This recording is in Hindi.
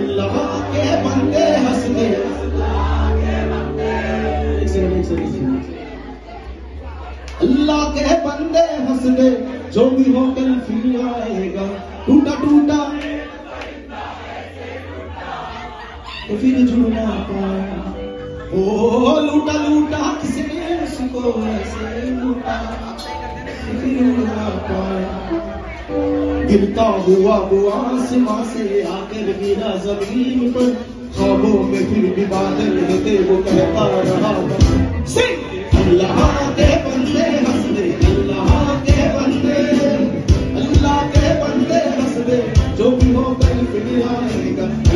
अल्लाह के बंदे हंस दे। अल्लाह के बंदे हंस दे, जो भी हो कल फिर आएगा। टूटा टूटा तो फिर जुड़ना पाया। ओ लूटा लूटा किसने उसको ऐसे लूटा, फिर जुड़ना पाया। गिरता हुआ वो आसमां से आकर गिरा जमीन पर, ख्वाबों में फिर भी बादल होते वो कहता रहा। अल्लाह के बंदे हंस दे, अल्लाह के बंदे, अल्लाह के बंदे हंस दे, जो भी हो कल फिर आएगा।